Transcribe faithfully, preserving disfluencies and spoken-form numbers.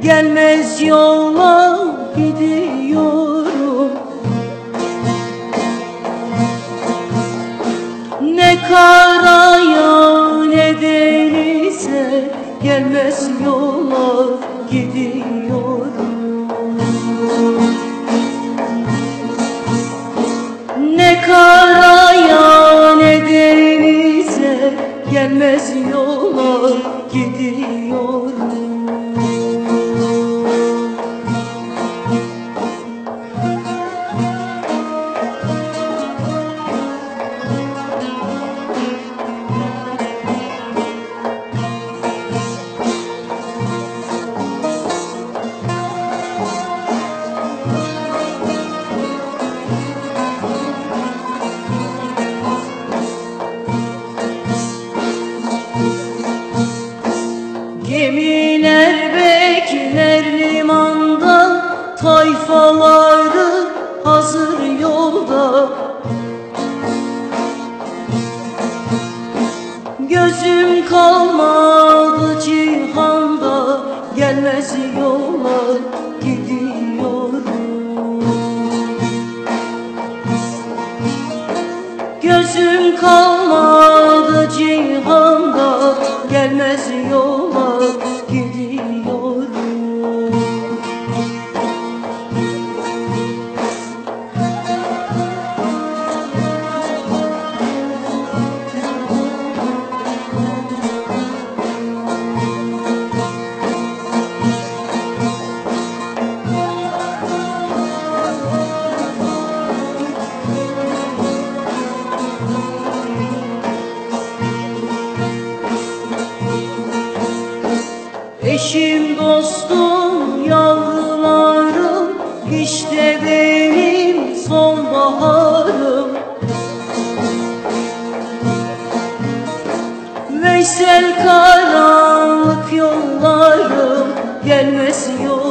gelmez yola gidiyorum. Ne karaya ne denize gelmez yola gidiyorum. Ne karaya ne denize gelmez yola gidiyorum. Gemiler bekler limanda, tayfaları hazır yolda. Gözüm kalmadı cihanda, gelmez yola gidiyorum. Gözüm kalmadı cihanda, gelmez yola gidiyorum. Eşim, dostum, yavrularım, işte benim sonbaharım. Veysel karanlık yollarım, gelmez yol